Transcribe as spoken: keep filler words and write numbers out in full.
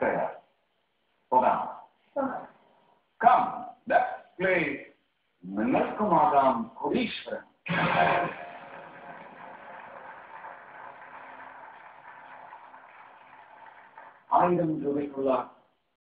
തയ്യാർ. പോകാം. Come, let's play നിങ്ങൾക്കുമാകാം കോടീശ്വരൻ. ആയിരം രൂപയ്ക്കുള്ള